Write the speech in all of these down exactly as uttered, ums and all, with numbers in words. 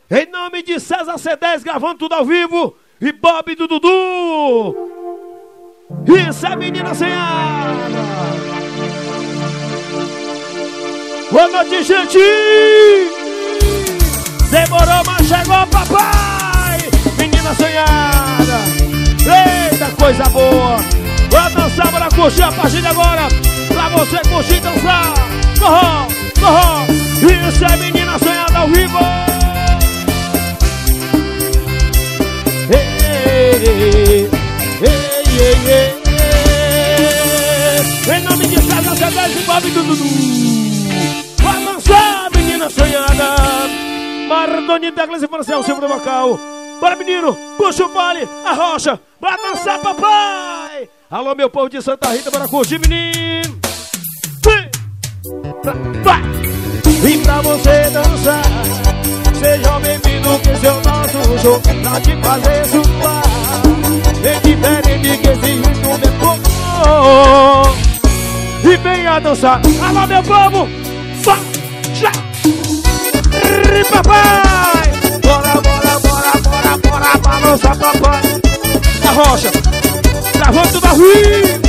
Em nome de César C dez, gravando tudo ao vivo. E Bob do Dudu. Isso é menina senhora. Boa noite, gente. Demorou, mas chegou, papai. Menina sonhada. Eita, coisa boa. Vou dançar, bora curtir a partir de agora. Pra você curtir e dançar. Corró, corró. Isso é menina sonhada ao vivo. Ei, ei, ei, ei. Em nome de César C dez e Bob do Dudu. Vai dançar, menina sonhada. Mardoni Douglas e Marcel, Silvio do vocal. Bora, menino, puxa o vale, a rocha. Vai dançar, papai. Alô, meu povo de Santa Rita, bora curtir, menino. Vai. E pra você dançar, seja bem-vindo que esse é o nosso show. Pra te fazer suar, bem diferente que esse ritmo é bom. E venha dançar. Alô, meu povo. Vai, já. E papai. Bora, bora, bora, bora, bora, pra dançar, papai. Na rocha, gravando tudo ao vivo.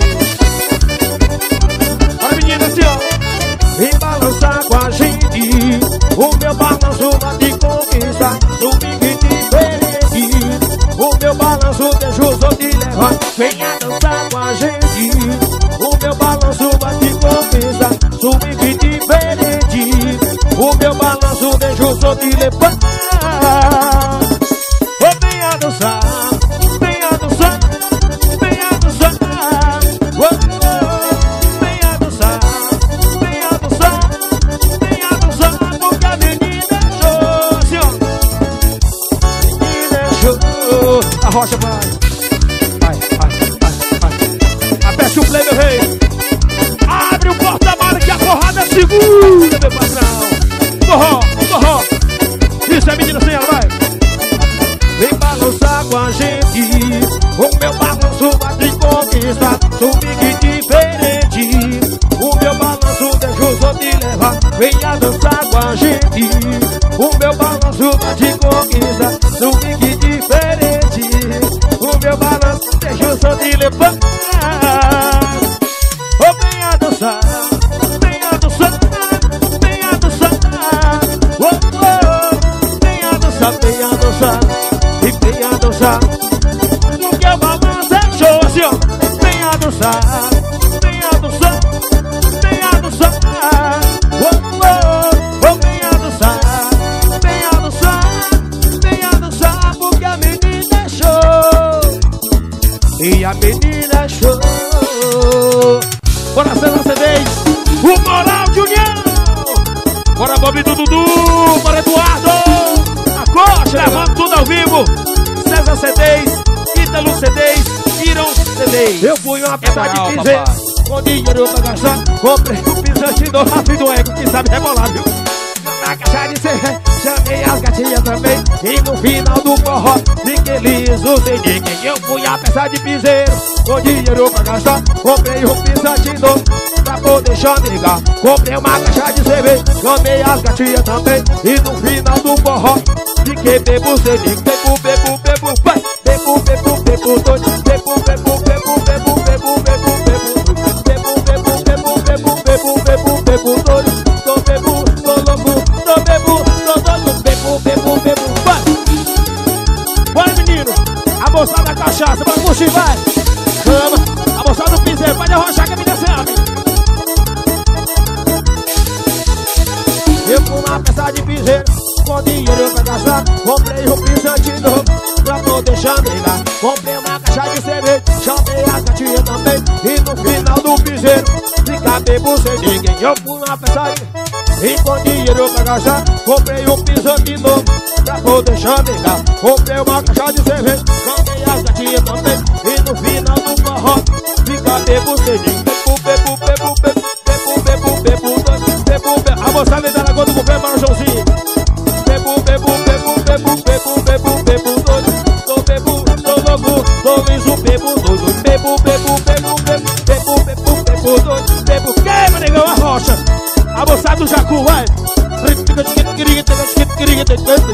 Olha, menina, assim, ó. Vem balançar com a gente. O meu balanço vai te conquistar. Swing diferente. O meu balanço deixa os outros te levar. Venha dançar com a gente. O meu balanço vai te conquistar. Swing diferente. O meu balanço deixa os outros te levar. Oh, venha dançar. Venha dançar. Venha dançar. Oh, oh. Venha dançar. Venha dançar. Venha dançar. Porque a menina é show, senhor. Menina é show. A rocha vai. Vai, vai, vai, vai. Aperte o play, meu rei. Abre o porta-mala que a porrada é segura, meu patrão. Corró, corró. Isso é menina sem ela, vai. Vem balançar com a gente. O meu balanço vai te conquistar. Swing diferente. O meu balanço deixa os outros te levar. Venha dançar com a gente. O meu balanço vai te conquistar. Swing diferente. O meu balanço deixa os outros te levar. Oh, venha dançar. Venha dançar. Venha dançar. Oh, oh. Venha dançar, venha dançar. E venha dançar. Porque o balanço é show, assim, ó. Venha dançar. Venha dançar. Venha dançar. Oh, oh. Oh, venha dançar. Venha dançar. Venha dançar. Porque a menina é show. E a menina é show. Bora, César C dez. O Moral de União. Bora, Bob do Dudu. Bora, Eduardo. A Coxa, levando tudo ao vivo. César C dez. Ítalo C dez. Iron C dez. Eu fui uma peça de piseiro. Com dinheiro pra gastar. Comprei um pisante do Rafi do Ego, que sabe rebolar, viu? Na caixa de cerveja, chamei as gatinhas também. E no final do forró, fiquei liso sem ninguém. Eu fui a peça de piseiro, com dinheiro pra gastar. Comprei um pisante novo, pra poder chamegar. Comprei uma caixa de cerveja, chamei as gatinhas também. E no final do forró, fiquei bebo sem ninguém. Bebo, bebo, bebo, vai. Bebo, bebo, bebo, doido. Bebo, bebo, bebo, bebo, bebo, bebo, bebo. Bebo, bebo, bebo, bebo, bebo, bebo, bebo, doido. Tô bebo, tô louco, tô bebo, tô doido. Bebo, bebo, bebo, vai. Vai, menino. A moçada da cachaça, vai curtir, vai. Chama. A moçada do piseiro, pode arrochar que a menina sabe. Eu fui uma peça de piseiro, com dinheiro pra gastar. Comprei um pisante novo, pra poder chamegar. Comprei uma caixa de cerveja, chamei a gatinha também. E no final do piseiro, fica bebo sem ninguém. Eu fui uma peça de... E com dinheiro pra gastar, comprei um pisante novo, pra poder chamegar. Comprei uma caixa de cerveja, chamei a gatinha também. E no final do forró, fica bebo sem ninguém. Bebo, bebo, bebo, bebo, bebo, bebo, bebo, bebo, bebo. A moçada da Lagoa do Buffet, Marajãozinho. Bebo, bebo, bebo, bebo, bebo, bebo, bebo, doido. Tô bebo, tô louco, tô liso, bebo, doido. Bebo, bebo, bebo, bebo, bebo, bebo, bebo, doido. Bebo, queima, negão, a rocha. A moçada do Jacu, vai.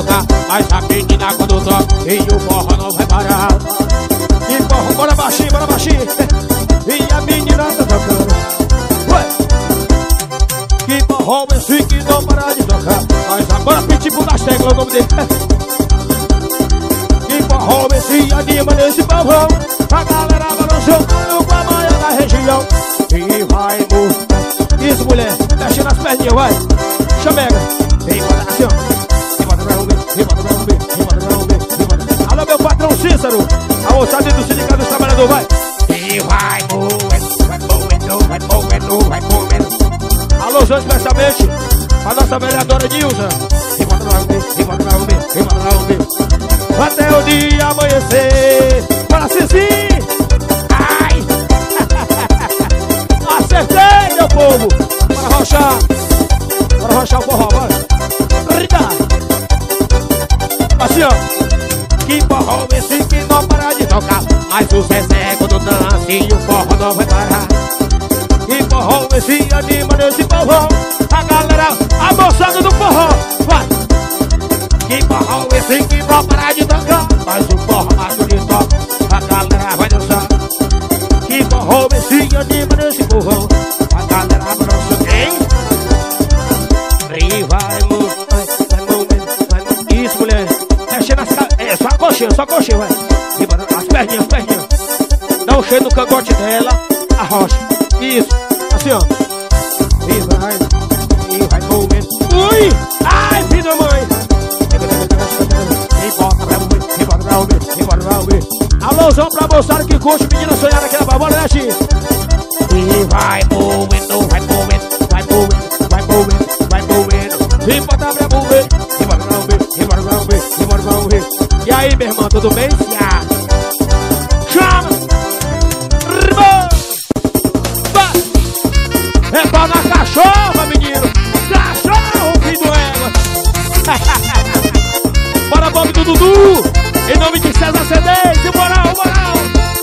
tocar, mas a menina quando toca e o forró não vai parar. E forró, bora baixinho, bora baixinho. E a menina tá tocando. Ué. Que forró esse que não para de tocar, mas agora Pitbull das teclas, o nome dele. Que forró esse anima nesse povão, a galera balançando com a manhã da região. E vai, amor. Isso, mulher, mexe nas perninhas, vai. Chamega. Vem, bota assim, ó. Vem, bota pra ver, vem, bota pra ver, vem, bota pra ver, vem, bota pra ver. Alô, meu patrão Cícero, a moçada do Sindicato dos Trabalhadores, vai. E vai moendo, vai moendo, vai moendo, vai moendo. Alô, Zé, especialmente a nossa vereadora Nilza. Vem, bota pra ver, vem, bota pra ver, vem, bota pra ver. Até o dia amanhecer. Bora, Cici. Ai. Acertei, meu povo. Bora rochar. Bora rochar o forró, bora. Assim, ó. Que forró esse que não para de tocar, mas o Zezé quando dança e o forró não vai parar. Que forró esse anima nesse forró, a galera, a moçada do forró, vai. Que forró esse que não para de tocar, mas o forró mais bonito, a galera vai dançar. Que forró esse anima nesse forró, a galera vai dançar, hein? E vai, amor, vai, vai, vai, vai. Isso, mulher, mexe nas caras, é, só a coxinha, só a coxinha, vai. E vai, as perninhas, as perninhas. Dá um cheiro no cangote dela, arrocha. Isso, assim, ó. E vai, e vai, momento. Ui, ai, filho da mãe. E bota pra ouvir, e bota pra ouvir, e bota pra ouvir. Alôzão pra moçada que curte, menina sonhada aqui na babona, né, Xi? E vai, movendo, vai movendo, vai movendo, vai movendo, vai movendo. E bota pra ouvir, e bota pra ouvir, e bota pra ouvir, e bota pra ouvir. E aí, minha irmã, tudo bem? Ah. Chama! Rimou! É pau na cachorra, menino! Cachorro, filho do égua! Bora, Bob do Dudu! Em nome de César C dez, e moral, moral!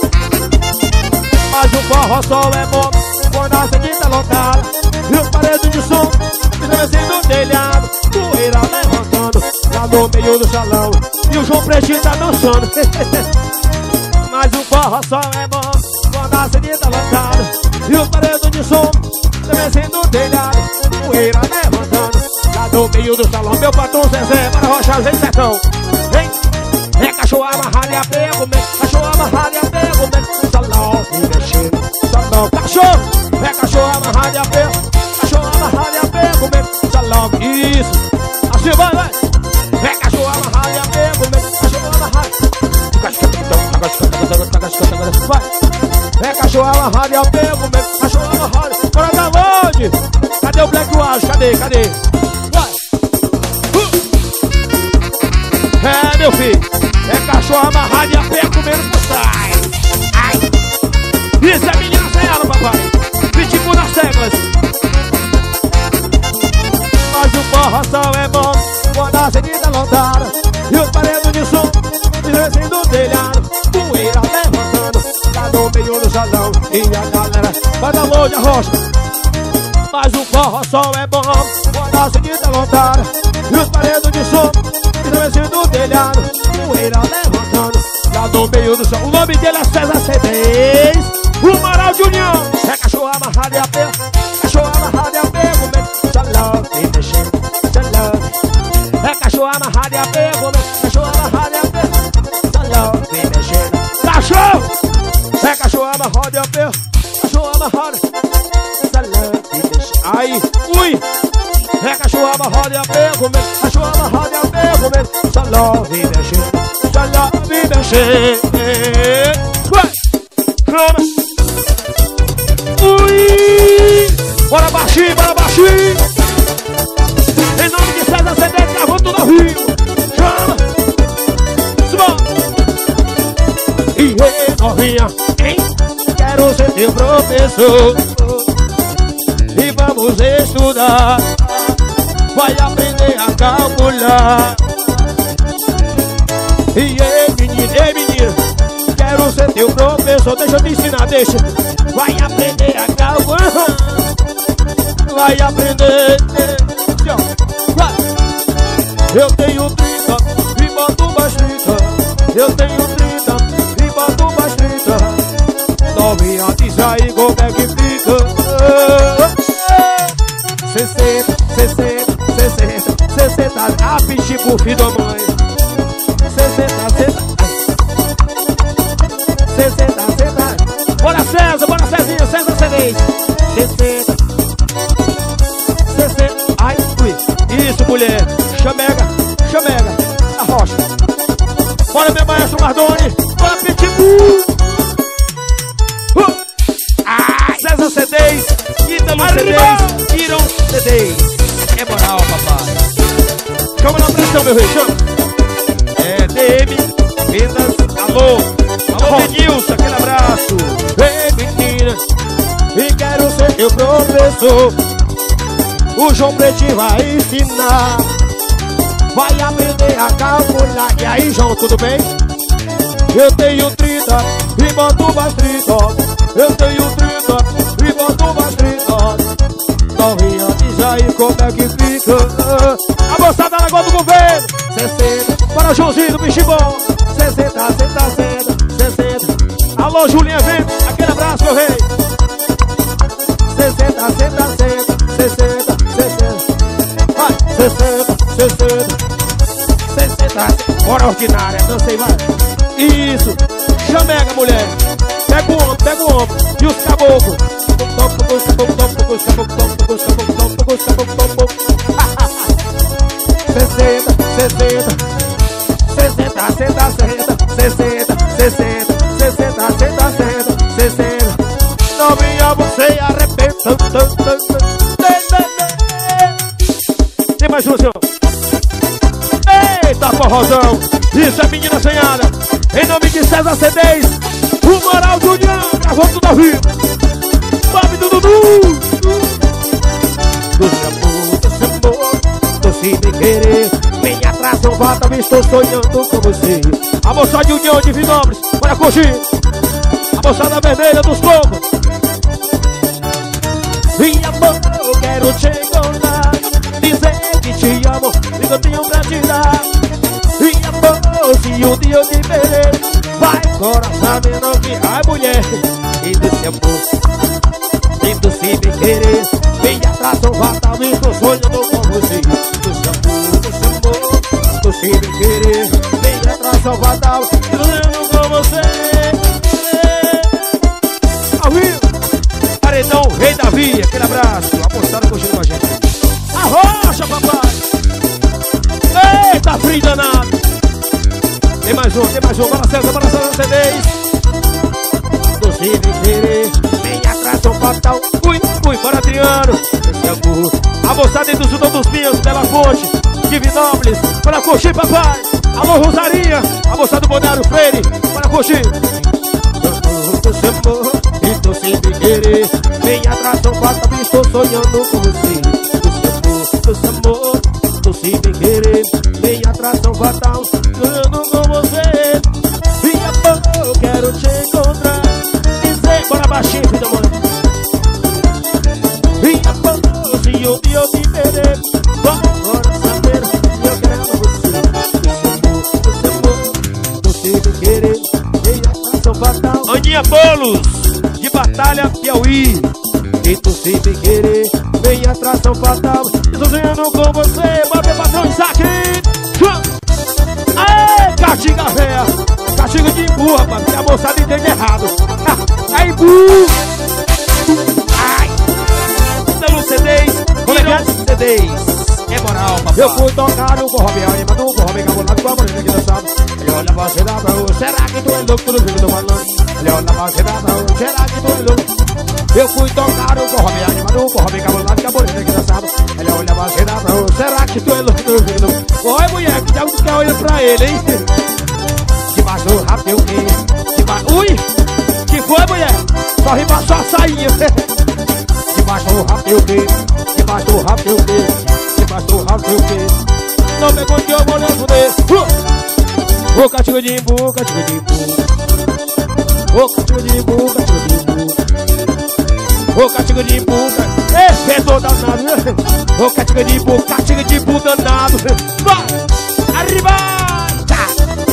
Mas o forró só é bom quando a cenita lotada e os paredes de som estremecendo no telhado, poeira levantando lá no meio do salão e o João Pretinho tá dançando. Mas o forró só é bom quando a cenita lotada e os paredes de som estremecendo no telhado, poeira levantando lá no meio do salão. Meu patrão Zezé, para rochar, vem sertão, vem. É cachorro amarrado e apego, mesmo. Cachorro amarrado e apego, mesmo. Salão, me mexendo, salão. Cachorro, é cachorro amarrado e apego. Cachorro amarrado e apego, mesmo. Salão, isso. Assim, vai, vai. É cachorro amarrado e apego, mesmo. Cachorro amarrado. Vai. É cachorro amarrado e apego, mesmo. Cachorro amarrado. Bora da onde? Cadê o Black Wash? Cadê, cadê? Vai. É, meu filho, é cachorro amarrado e a pé comendo por trás. Ai. Isso é menina sem ela, papai. Pitbull nas teclas. Mas o forró só é bom quando a cenita lotada e os paredes de som descendo do telhado, poeira levantando lá no meio do salão e a galera vai dar longe a rocha. Mas o forró só é bom quando a cenita lotada e os paredes de som descendo do telhado, poeira levantando lá no meio do chão. O nome dele é César C dez, o Moral de União. É cachorro amarrado e a pé, cachorro amarrado e a pé, comendo salão, me mexendo, salão. É cachorro amarrado e a pé, comendo, cachorro amarrado e a pé, salão, me mexendo. Cachorro! É cachorro amarrado e a pé, cachorro amarrado, salão, me mexendo. Aí, ui! É cachorro amarrado e a pé, comendo, cachorro amarrado e a pé, comendo, salão, me mexendo, salão, me mexendo. Vai! Chama! Ui! Bora baixinho, bora baixinho! Em nome de César C dez, gravando tudo ao vivo! Chama! Suba! E aí, novinha, hein? Quero ser teu professor e vamos estudar. Vai aprender a calcular. E ei, menino, ei, menino, quero ser teu professor. Deixa eu te ensinar, deixa. Vai aprender a calcular. Vai aprender. Vai. Eu tenho trinta A pitbull, filho da mãe. Sessenta, senta. Sessenta, senta. Bora César, bora Cezinha, César C dez. Sessenta. Sessenta. Ai, ui. Isso, mulher. Chamega, chamega. A rocha. Bora, meu maestro Mardoni. Bora, Pitbull. Uh. Ah, César C dez. Ítalo C dez. Iron C dez. É moral, papai. Chama na pressão, meu rei, chama. É D M, vendas, alô. Alô, Denilson, aquele abraço. Ei, menina, e quero ser teu professor. O João Pretinho vai ensinar. Vai aprender a calcular. E aí, João, tudo bem? Eu tenho trinta e boto mais trinta. Eu tenho trinta e boto mais trinta. Novinha, diz aí como é que fica. A moçada da Lagoa do Governo. Sessenta. Para Joãozinho do Bicho Bom. Sessenta, sessenta, sessenta, sessenta. Alô, Julinha Vento, aquele abraço, meu rei. Sessenta, sessenta, sessenta, sessenta, sessenta. Vai, sessenta, sessenta, sessenta. Bora ordinária, dancei, vai. Isso, chamega, mulher. Pega o ombro, pega o ombro. E os caboclos. Sessenta, sessenta, sessenta, sessenta, sessenta, sessenta, sessenta, sessenta, sessenta, sessenta. Novinha, você arrebenta. Tem mais um, senhor. Eita, forrozão. Isso é menina assanhada. Em nome de César C dez, o Moral do União, gravou tudo ao vivo. Bob do Dudu. Tô sem querer, vem atrás, não volta, me estou sonhando com você. A moçada de União de Vinópolis, bora curtir. A moçada vermelha dos cocos. Minha amor, eu quero te encontrar, dizer que te amo, e que eu tenho pra te dar. Minha amor, se um dia eu te perder, vai coração menor que ai mulher. E desse amor, tento se me querer, vem atrás, não volta, me estou sonhando com você. Desse amor, desse amor, tô sem me querer, vem atrás, não volta, sonhando com você. Ao vivo, Paredão, Rei Davi, aquele abraço. A moçada curtindo com a gente. A rocha, papai. Eita, frio danado. Tem mais um, tem mais um. Bora César, bora César C dez. Tô sem me querer, vem atrás, não volta. Fui, fui, bora Adriano. Esse amor, A moçada do Sudão dos Pinhos, Bela Fonte, de Vinópolis, bora curtir, papai. Alô, Rosaria, a moçada do Bonário Freire, bora curtir. desse amor, e tô sem me querer, vem atrás, não volta, me estou sonhando com você. Desse amor, desse amor, tô sem me querer, vem atrás, não volta, sonhando com você. Minha amor, eu quero te encontrar, dizer, Bora baixinho, filho da mãe. minha amor, se um dia eu te perder, bora saber que eu quero você. Desse amor, desse amor, tô sem me querer, vem atrás, não volta. Aninha Bolos, de Batalha, Piauí. E tu sem me querer, vem atrás, não fatal. Estou sonhando com você, bora meu patrão Isaac. Aê, castiga véia. Castiga de imbu, rapaz, que a moçada entende errado. Aí, bu. Ai. Ítalo C dez, Iron C dez. É moral, papai. Eu fui tocar no forró, minha alma do forró, bem cabulado com a morena que dançava. Ele olha pra você da mão, será que tu é louco, tu não vive do balão? Ele olha pra você da mão, será que tu é louco? Eu fui tocar no forró, minha alma do forró, bem cabulado com a morena que dançava. Ele olha pra você da mão, será que tu é louco, tu não vive do balão? Oi, mulher, que diabo tu quer olhar pra ele, hein? Debaixo do rabo tem o quê? Deba... Ui, que foi, mulher? Só rima só a sainha. Debaixo do rabo tem o quê? Debaixo do rabo tem o quê? Debaixo do rabo tem o quê? Não pergunte que eu vou não fuder. Uh! Ô castigo de imbu, castigo de imbu. Ô castigo de imbu, castigo de imbu. Ô castigo de imbu, efeito danado, né? Ô castigo de imbu, castigo de imbu danado. Vai, arriba! Tá.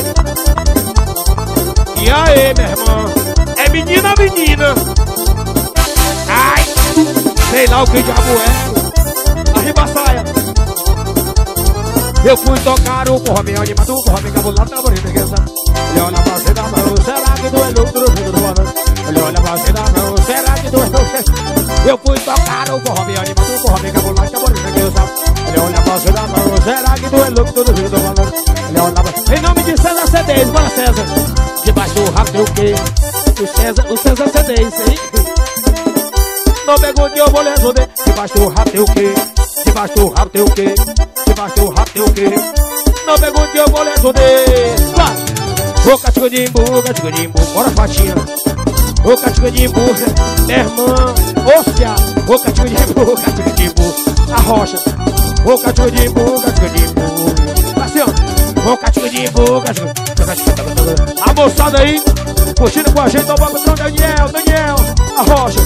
E aí, meu irmão? É menina, menina. Ai, sei lá o que diabo é. Arriba a saia. Eu fui tocar o forró bem animado, o forró bem cabulado, tá bonito, que sabe? Ele olha pra você, dá pra você, será que tu é louco do fundo do forró? Ele olha pra você, dá pra você, será que tu é louco? Eu fui tocar o forró bem animado, o forró bem cabulado, tá bonito, que sabe? Ele olha pra você, dá pra você, será que tu é louco do fundo do forró? Ele olha pra... Em nome de César C Ds, bora César. Debaixo do rabo tem o quê? O César, o César C Ds, hein? Não pergunte, eu vou lhe responder. Debaixo do rabo tem o quê? Debaixo do rabo tem o quê? Debaixo do rabo tem o quê? Não pergunte, eu vou lhe responder. Vai! Ô catico de imbu, catico de imbu, bora fatinha. Ô catico de imbu, meu irmão, ócia. Ô catico de imbu, catico de imbu, a rocha. Ô catico de imbu, catico de imbu. Assim, ó. Ô catico de imbu, catico de imbu. A moçada aí, curtindo com a gente, o patrão Daniel, Daniel, a rocha.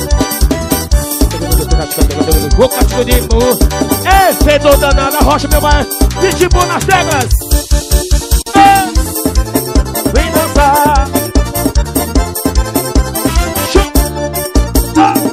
O catico de imbu. Ei, fedor danado, a rocha, meu maestro. Pitbull nas teclas. Vem dançar. Ah.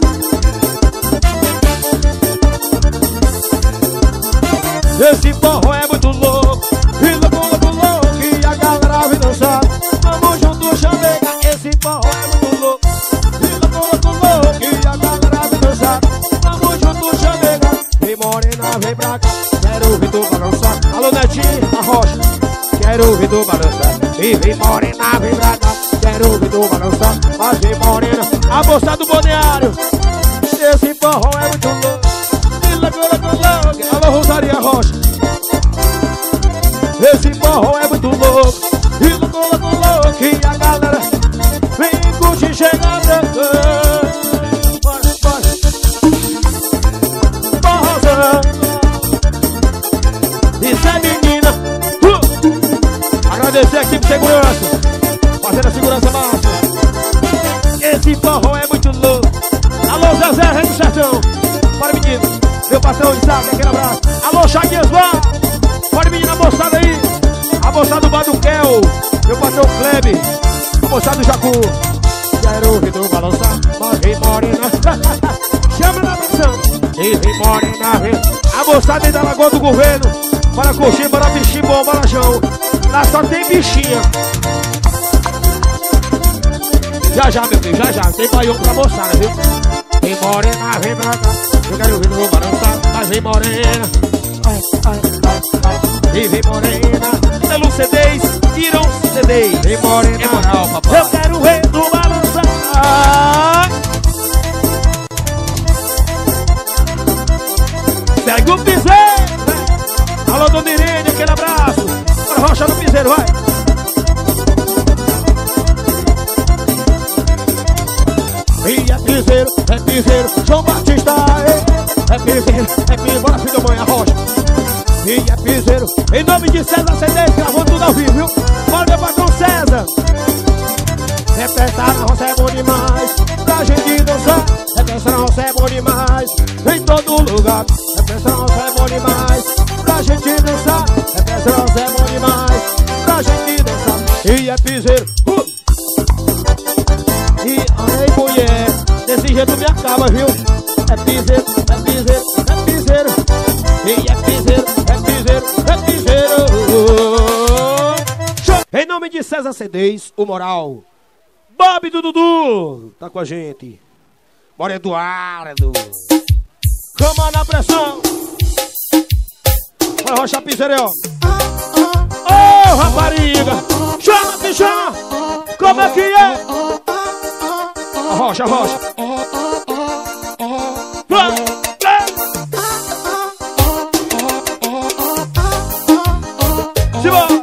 Esse forró é muito louco. E louco, louco, louco. E a galera vem dançar. Vamos junto, chamega. Esse forró é muito louco. E louco, louco, louco. E a galera vem dançar. Vamos junto, chamega. Vem morena, vem pra cá. Quero ouvir tu balançar. Alô, Netinho, a rocha. Quero ouvir tu balançar. E vem morena, vem pra cá. Quero ouvir tu balançar. Mas vem morena, a moça do balneário. Esse forró é muito louco. E louco, louco, louco. Alô, Rosaria Rocha. Esse forró é muito louco. E louco, louco, louco. E a galera vem curtir, chega pra cá. Bora, bora. Forrozão. Isso é menina. uh. Agradecer aqui por segurança. Fazendo a segurança máxima. Esse forró é muito louco. Alô, Zezé, Rei do Sertão. Bora, menino. Meu patrão Isaac, aquele abraço. Alô, Chaguinhas, vá. Bora, menina, a moçada aí. A moçada do Baduquel. Meu patrão Klebe. A moçada do Jacu. Quero ouvir tu balançar. Mas vem morena. Chama na atenção. E vem morena, vem. A moçada aí da Lagoa do Governo. Bora curtir, bora bichinho bom, barajão. Lá só tem bichinha. Já já, meu filho, já já. Tem baião pra moçada, viu? Vem morena, vem pra cá. Eu quero ouvir tu balançar. Mas vem morena. Ai, ai, ai, ai. E vem morena. Pelo C Ds, tiram C Ds. Vem morena. É moral, papai. Eu quero ver tu balançar. Segue o piseiro. Alô, Dona Irene, aquele abraço. Bora, rocha no piseiro, vai. E é piseiro, é piseiro, João Batista, é, é piseiro, é piseiro, bora filho da mãe, a rocha. E é piseiro, em nome de César C Ds, gravando tudo ao vivo, viu? Bora, meu patrão César. Represtar na roça é bom demais, pra gente dançar. Represtar na roça é bom demais, em todo lugar. Represtar na roça é bom demais, pra gente dançar. Represtar na roça é bom demais, pra gente dançar. E é piseiro, uh! E ai, mulher, desse jeito me acaba, viu? É piseiro, é piseiro, é piseiro. E é piseiro, é piseiro, é piseiro. Em nome de César C Ds, o moral. Bob do Dudu tá com a gente. Bora, Eduardo. Cama na pressão. Bora, rocha piseiro, ó. Ô, oh, rapariga. Chama, que chama. Como é que é? Rocha, rocha. Simbora.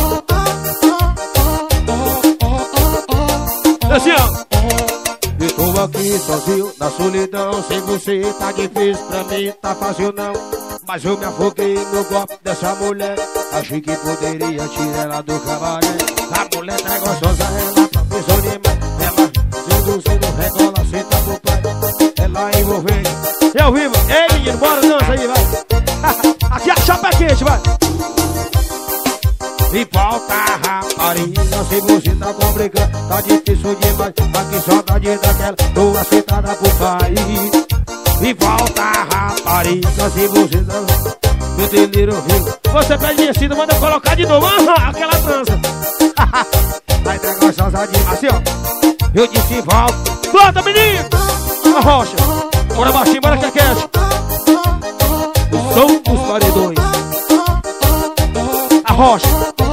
Assim, ó. Eu tô aqui sozinho, na solidão. Sem você tá difícil pra mim, tá fácil não. Mas eu me afoguei no golpe dessa mulher. Achei que poderia tirar ela do cabaré. A mulher tá gostosa, ela tá pensando demais. Ela seduzindo, regola, senta pro pai. Ela envolvente. E ao vivo, ei menino, bora dança aí, vai. Aqui a chapa é quente, vai. E volta, rapariga, se você tá complicando, tá difícil demais. Aqui saudade daquela, tô aceitada pro pai. E volta, rapariga, se você tá... meu delírio vivo. Você pede minha cida, manda eu colocar de novo. Ah, aquela trança. Vai ter gostosa de assim, ó. Eu disse volta. Volta, menino. A rocha. Bora baixinho, bora quequete. O som dos paredões. A rocha.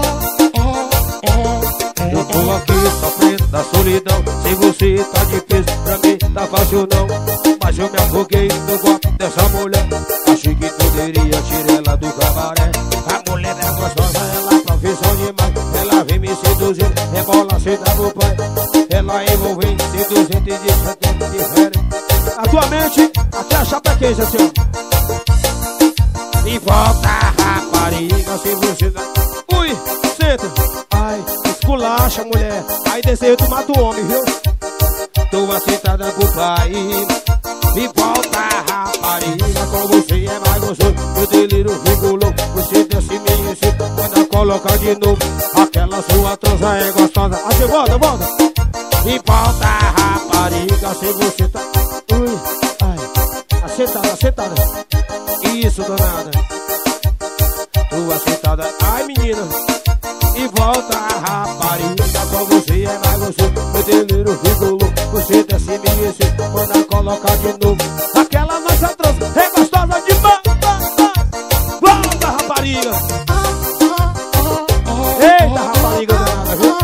Eu tô aqui sofrendo da solidão. Sem você tá difícil, pra mim tá fácil não. Mas eu me afoguei no golpe dessa mulher. Achei que poderia tirar ela do cabaré. A mulher é gostosa, ela é profissão demais. Ela vem me seduzindo, rebola sem dar no pai. Ela é envolvente, seduzindo e diferente. A tua mente, aqui a chapa é queijo assim, ó. E volta rapariga, se você dá. Ui, senta. Ai, esculacha mulher. Aí desceu tu mata o homem, viu? Tô aceitada pro pai. E volta rapariga, com você é mais gostoso. Meu delírio ficou louco, você desce me ensina. Manda colocar de novo, aquela sua trança é gostosa. Aí volta, volta. E volta rapariga, se você tá. Ui, ai, aceitada, aceitada. Isso, danada. Tô aceitada, ai menina. E volta rapariga, com você é mais gostoso. Meu delírio ficou louco, você desce me ensina. Manda colocar de novo, aquela nossa trança é gostosa demais. Volta rapariga. Eita rapariga danada, viu?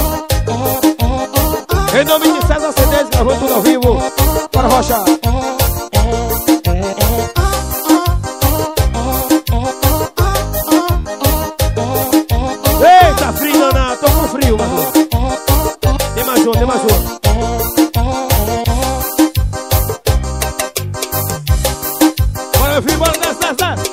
Em nome de César C Ds, gravando tudo ao vivo. Bora rocha. Eita, frio danado, tô com frio, mas tem mais um, tem mais um. Bora meu filho, bora, desce, desce, desce.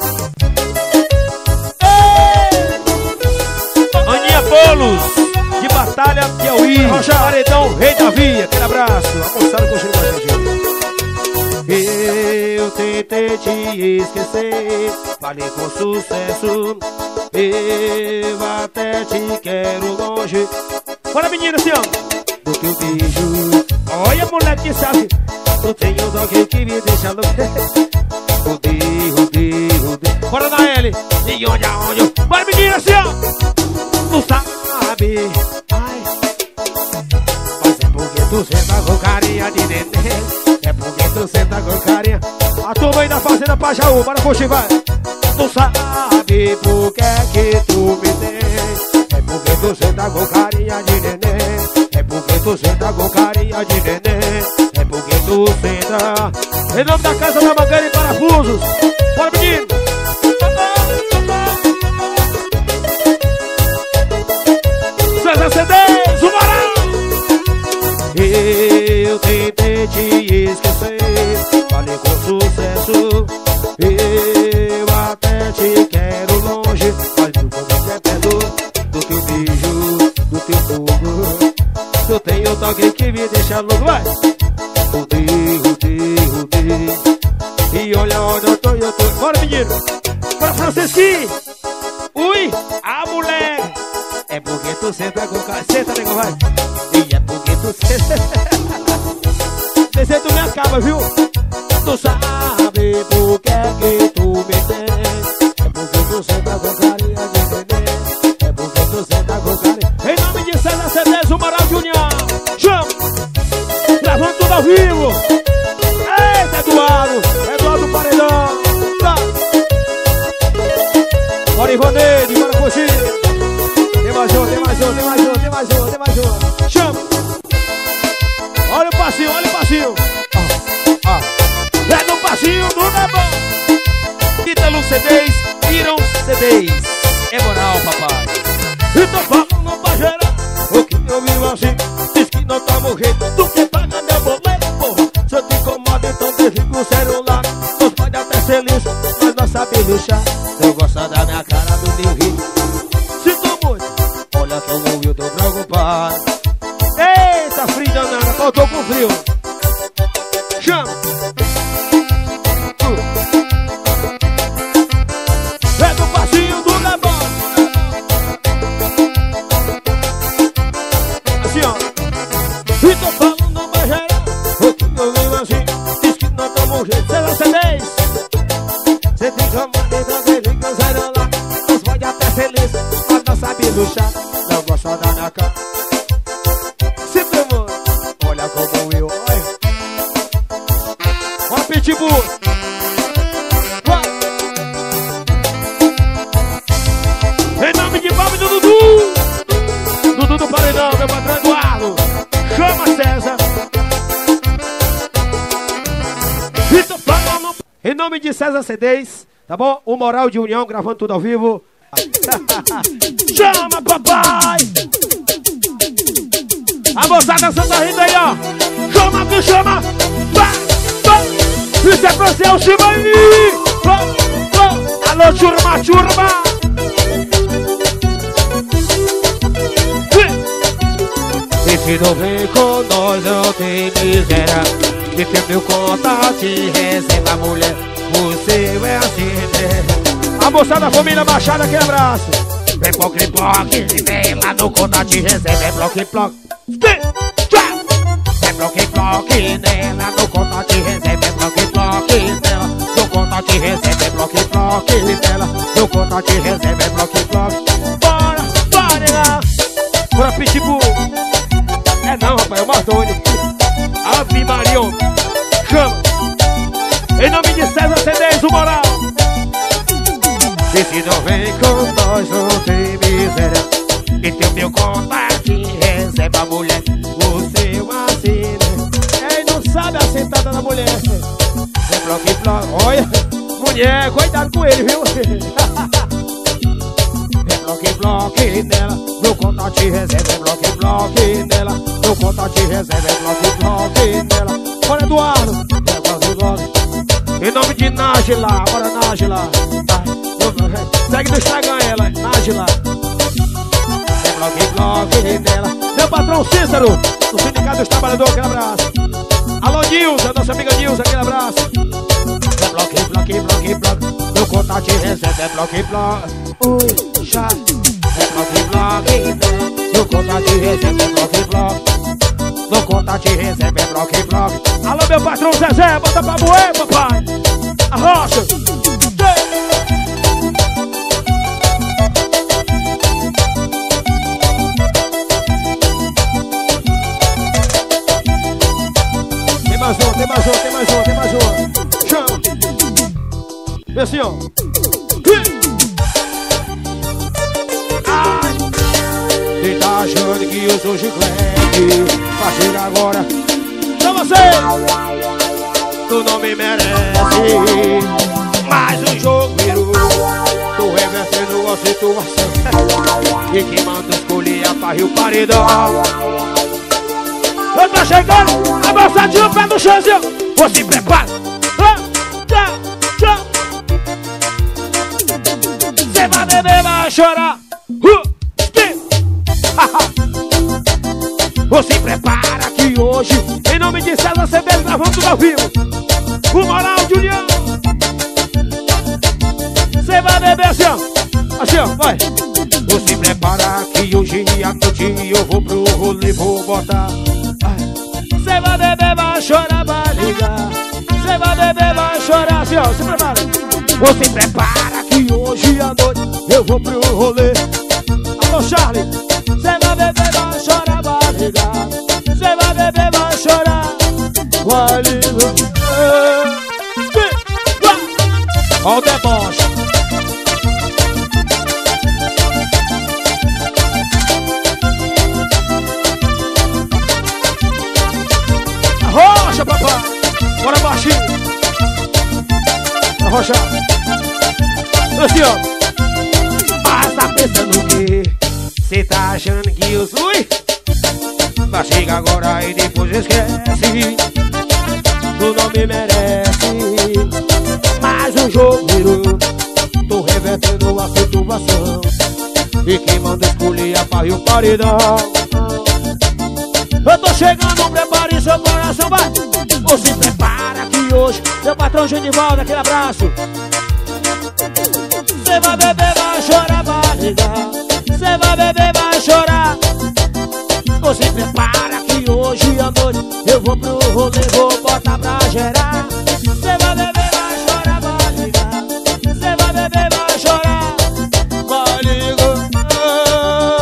Aninha Bolos, de Batalha, Piauí, Rocha, Paredão, Rei Davi, aquele abraço, a moçada continua com a gente. Eu tentei te esquecer, falei com sucesso. Eu até te quero longe. Bora menina assim, ó. Do teu beijo. Olha moleque que sabe. Eu tenho alguém que me deixa louco. Rodei, rodei, rodei. Bora na L. E onde, aonde? Bora menina assim, ó. Tu sabe. Ai. Mas é porque tu senta com carinha de neném. É porque tu senta com carinha. A turma aí da fazenda Pajaú. Bora puxar, vai. Tu sabe por que é que tu me tem. É porque tu senta com carinha de neném. É porque tu senta com carinha de neném. É porque tu senta. Em nome da Casa da Mangueira e Parafusos. Bora menino. César C Ds, o Moral. Eu tentei te esquecer, falei com sucesso. Eu até te quero longe, mas tu quando é perto do teu beijo, do teu fogo. Eu tenho outro alguém que me deixa louco, vai. Rodei, rodei, rodei. E olha onde eu tô, eu tô. Bora menino, bora Francisquinho. Ui, a mulher. É porque tu senta com cara. Senta, nego, vai. E é porque tu senta. Desse tu me acaba, viu? Tu sabe por que é que tu me tem. É porque tu senta com carinha de neném. É porque tu senta com carinha. Em nome de César C Ds, o Moral Junior. Chama! Gravando tudo ao vivo. Eita, Eduardo. Eduardo Paredão. Tá. Bora Ivaneide, bora curtir. Tem mais um, tem mais um, tem mais um, tem mais um, tem mais um. Chama! Olha o passinho, olha o passinho. Ah, ah. É no passinho do Nebão. Ítalo C Ds, Iron C Ds. É moral, papai. E tô falando pra gerar o que eu vivo assim. Diz que não tá morrendo, tu que paga meu boleto, porra. Se eu te incomodo, então desliga o celular. Nós pode até ser lixo, mas nós sabemos luxar. Eu gosto da minha cara do New Rio. Sinto muito, olha que eu não vi, eu tô preocupado. Eita, frio danada, faltou com frio. Chama. Uh. É do passinho do Nebão. Assim, ó. E tô falando pra geral o que eu vivo assim. Diz que não tá bom jeito. César C Ds. Cê tem que amar, então desliga do chá, não gosta da minha cara. Se demora, olha como eu, olha. Olha Pitbull. Em nome de Bob do Dudu. Dudu do Paredão, meu patrão Eduardo. Chama César. Em nome de César C Ds, tá bom? O Moral de União, gravando tudo ao vivo. Chama, papai! A moçada Santa Rita aí, ó. Chama, que chama! Vai, vai! Isso é pra você, o Chiba aí! Alô, turma, turma! E se não vem com nós, não tem miséria. E que meu contato te reserva, mulher. Você é assim, né? A moça da família Baixada, aquele abraço. Vem bloque, bloque, vem lá no contato te reserva. É bloque, bloque. É bloque, bloque, nela no contato te reserva. É bloque, bloque, nela no contato te reserva. É bloque, bloque, nela no contato te reserva. É bloque, bloque. Bora, bora lá. Bora, Pitbull. É não, rapaz, é o Mardoni. Ave Maria, chama. Em nome de César C Ds, o Moral. E se não vem com nós, não tem miséria. E tem o meu contato que reserva a mulher. Você vacina. Quem não sabe a sentada da mulher. É bloque, bloque. Olha, mulher, cuidado com ele, viu? É bloque, bloque nela. Meu contato te reserva. É bloque, bloque nela. Meu contato te reserva. É bloque, bloque nela. Bora, Eduardo. É bloque, bloque. Em nome de Nájila. Bora, Nájila. Segue no Instagram ela, Nájila. É bloque, bloque nela. Meu patrão Cícero, do Sindicato dos Trabalhadores, aquele abraço. Alô, Nilza, nossa amiga Nilza, aquele abraço. É bloque, bloque, bloque, bloque. Meu contato te reserva. É bloque, bloque. Oi, já. É bloque, bloque nela. Meu contato te reserva. É bloque, bloque. Meu contato te reserva. É bloque, bloque. Alô, meu patrão Zezé, bota pra moer, papai. A rocha. Tem mais um, tem mais um, tem mais um, tem mais um. Chama. Vê assim, ó. Ai. Quem tá achando que eu sou chiclete, parceiro agora. Então você, tu não me merece. Mais um jogo virou. Tô revertendo a situação. E quem manda escolher a farra e o paredão. Eu tô chegando, a moçadinha no pé do chãozinho. Você prepara. Você vai beber, vai chorar. Você prepara que hoje, em nome de César C Ds, nós vamos tudo ao vivo. O Moral de União. Você vai beber assim, ó. Assim, ó, vai. Você prepara que hoje à noite eu vou pro rolê, vou botar. Você vai beber, vai chorar, vai ligar. Você vai beber, vai chorar, assim, ó, se prepara. Você prepara que hoje à noite eu vou pro rolê. Alô, Charlie. Você vai beber, vai chorar, vai ligar. Você vai beber, vai chorar, vai ligar. Olha o deboche. Arrocha, papai. Bora baixinho. Arrocha. Assim, ó. Mas tá pensando o quê? Cê tá achando que eu sou? Mas chega agora e depois esquece. Tu não me merece. Mais um jogo virou. Tô revertendo a situação. E quem manda escolher a farra e o paredão. Eu tô chegando, prepare seu coração, vai. Você prepara que hoje meu patrão Genivaldo, aquele abraço. Cê vai beber, vai chorar, vai ligar. Cê vai beber, vai chorar. Você prepara que hoje à noite eu vou pro rolê, vou botar pra gerar. Cê vai beber, vai chorar, vai ligar. Cê vai beber, vai chorar, vai ligar.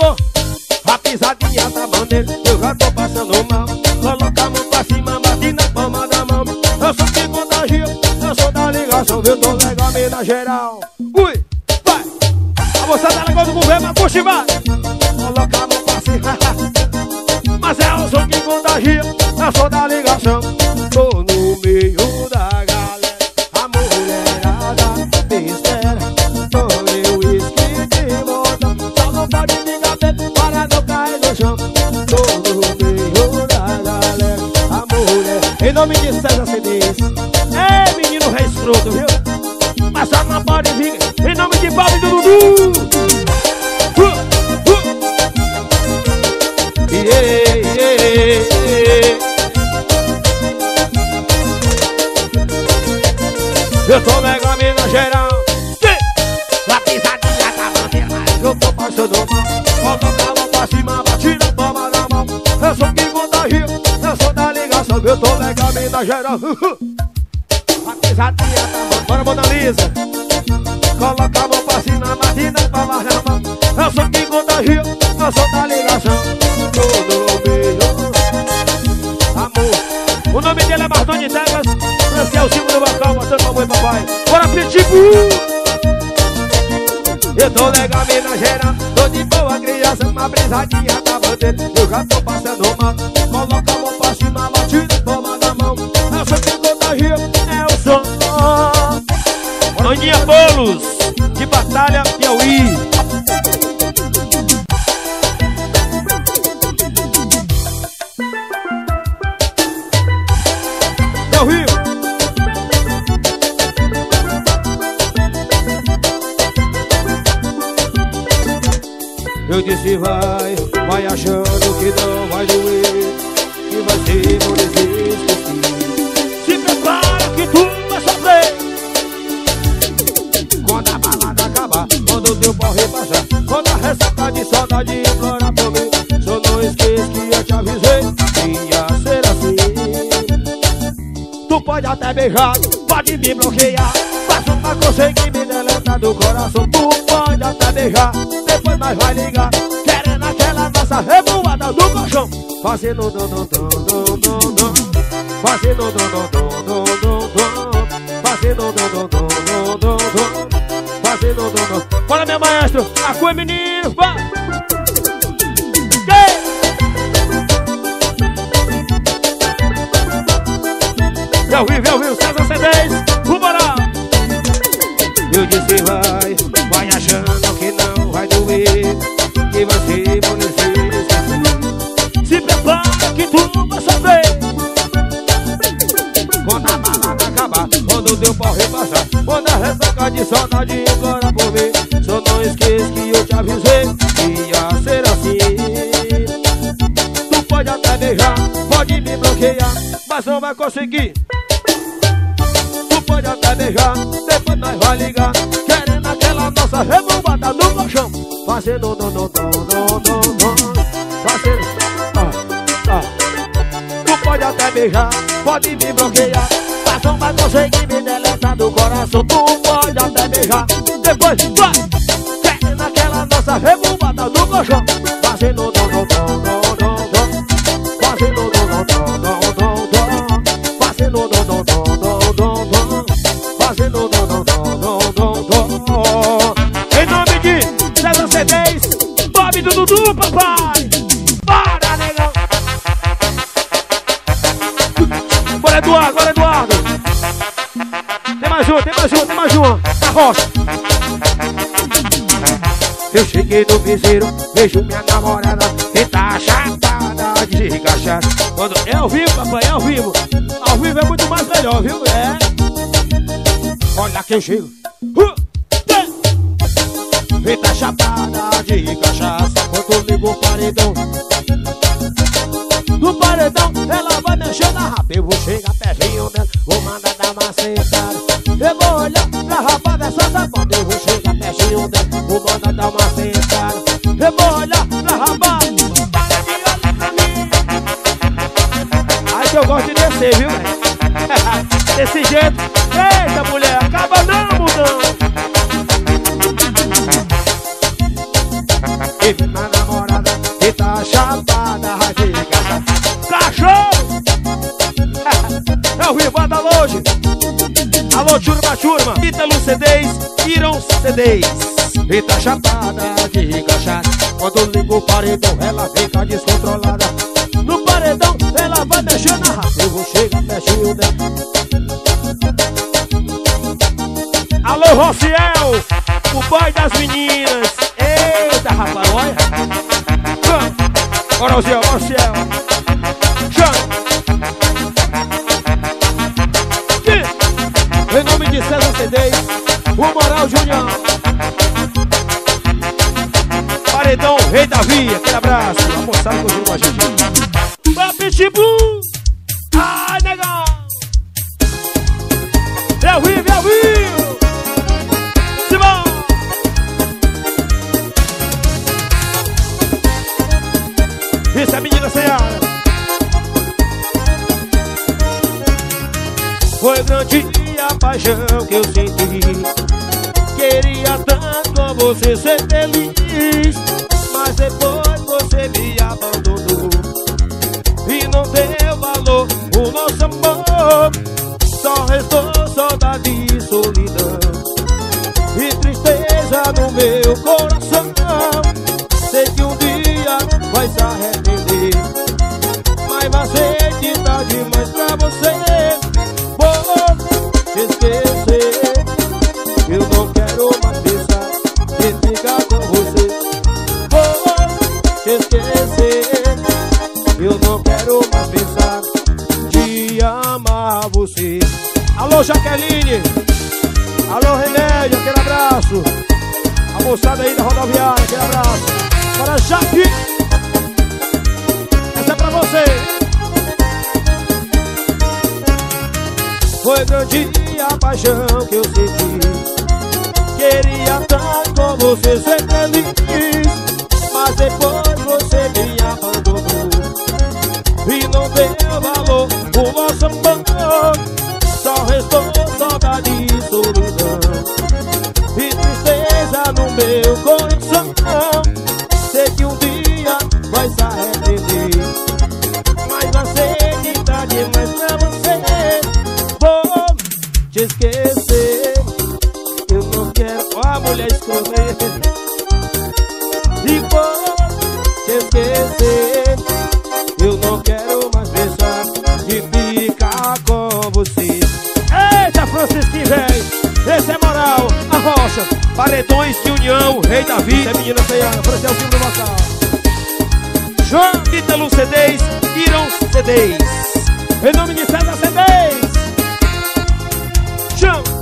amor, a pisadinha tá maneira, eu já tô passando mal. Coloca a mão pra cima, bate na palma da mão. Eu sou que contagia, eu sou da ligação, eu tô legal, me na geral. Ui, vai! A moçada legal do governo, puxa, vai! Coloca a mão pra cima. Mas é o som que contagia, eu sou da ligação. Tô no meio da galera, a mulherada me espera. Tomei o uísque de montão, só não pode me bater para não cair no chão. Tô no meio da galera, a mulher. Em nome de César Cedês. É menino rei escroto, viu? Mas só não pode vir. Em nome de Bob e do Dudu. Uh, uh. Yeah, yeah, yeah. Eu tô legal, mina geral. A pisadinha tá bandeira, mas eu tô passando mal. Coloca a mão pra cima, bate na palma da mão. Eu sou que contagia, eu sou da ligação. Eu tô legal, mina geral. A pisadinha tá bandeira. Bora, Mona Lisa. Coloca a mão pra cima, bate na palma da mão. Eu sou que contagia, eu sou da ligação. Tô no meio, amor. O nome dele é Martoni Tegas. Esse é o símbolo do balcão, botando mamãe e papai. Bora, Pitbull! Eu tô legal, mina geral. Tô de boa, criança, uma brisadinha tá batendo. Eu já tô passando mal. Coloca a mão pra cima, bate na palma da mão. Eu sou que contagia, é o som. Aninha Bolos, de Batalha, Piauí. Meu Rio. Eu disse vai, vai achando que não vai doer, que vai ser por desistir. Se prepara que tu vai sofrer. Quando a balada acabar, quando o teu pau repassar, quando a ressaca de saudade implorar por mim, só não esqueça que eu te avisei que ia ser assim. Tu pode até beijar, pode me bloquear, mas nunca consegui me deletar do coração. Tu pode até beijar, depois nós vai ligar, querendo aquela nossa revoada do colchão. Fazendo dom dom dom dom dom dom, fazendo dom dom dom dom dom dom, fazendo dom dom dom dom dom dom, fazendo dom dom. Bora, meu maestro, a cor menino, vai! É ao vivo, é ao vivo, César Cedês, vambora! Eu disse vai, vai achando que não vai doer, que vai ser por desistir. Se prepara que tu vai sofrer. Quando a balada acabar, quando o teu pau repassar, quando a ressaca de saudade implorar por mim, só não esqueça que eu te avisei que ia ser assim. Tu pode até beijar, pode me bloquear, mas não vai conseguir. Tu pode até beijar, depois nós vai ligar, querendo aquela nossa revoada no colchão. Fazendo dom dom dom dom dom dom, fazendo ah, ah. Tu pode até beijar, pode me bloquear, mas não vai conseguir me deletar do coração. Tu pode até beijar, depois vai, querendo aquela nossa revoada no colchão. Fazendo dom dom dom dom dom dom, fazendo dom dom dom dom dom dom, fazendo dom dom dom dom dom dom, fazendo dom dom dom dom dom dom. Em nome de César Cedês, Bob e do Dudu, papai! Bora, negão! Bora, Eduardo, bora, Eduardo! Tem mais um, tem mais um, tem mais um! Na roça! Eu cheguei no piseiro, vejo minha namorada que tá chapada de cachaça. Quando é ao vivo, papai, é ao vivo! Ao vivo é muito mais melhor, viu? É! Olha que eu chego, uh, e tá chapada de cachaça. Quando ligo o paredão, no paredão ela vai mexer na rapa. Eu vou chegar pertinho dela, vou mandar dar uma sentada. Eu vou olhar pra rapa dessa safada. Eu vou chegar pertinho dela, vou mandar dar uma sentada. Eu vou olhar pra rapa, para de olhar pra mim. Aí que eu gosto de descer, viu? Desse jeito. Eita, mulher, acaba não, mudando. E minha namorada tá chapada de cachaça. Cachorro! É o Rio, manda longe. Alô, turma, turma. Ítalo C Ds, Iron C Ds. E tá chapada de cachaça. Quando liga o paredão, ela fica descontrolada. No paredão, ela vai mexer na raça. Eu vou chegar, mexe o dedo. Alô, Rociel, o boy das meninas. Eita, rapaz, olha. Bora, Rociel, Rociel. Chama. Em nome de César C Ds, o Moral Júnior. Paredão, Rei Davi, aquele abraço. A moçada continua com a gente. Vai, Pitbull. Ai, negão. É o Rio, é o Rio. Simão. Isso é a menina Seara. Foi grande a paixão que eu senti. Queria tanto com você ser feliz, mas depois você me abandonou e não deu valor o nosso amor. Só restou saudade e solidão e tristeza no meu coração. Sei que um dia vai se arrepender, mas vai ser que tá demais pra você. Vou te esquecer, eu não quero mais pensar em ficar com você. Vou te esquecer, eu não quero mais pensar de amar você. Alô, Jaqueline. Alô, Remédio, aquele abraço. A moçada aí da rodoviária, aquele abraço. Para Jaque. Essa é pra você. Foi grande a paixão que eu senti. Queria tanto com você ser feliz, mas depois você me abandonou e não deu valor o nosso amor. Só restou saudade e solidão e tristeza no meu coração. Sei que um dia vai se arrepender, mas vai ser que tá demais pra você. Vou te esquecer, eu não quero. Ó, a mulher escrota. E vou te esquecer, eu não quero mais pensar de ficar com você. Eita, Francisquinho, velho. Esse é moral. A Rocha. Paredões de União, Rei Davi. Essa é menina Feiana, Francisco do vocal. João, Ítalo C Ds, Iron C Ds. Em nome de César C Ds. Chão.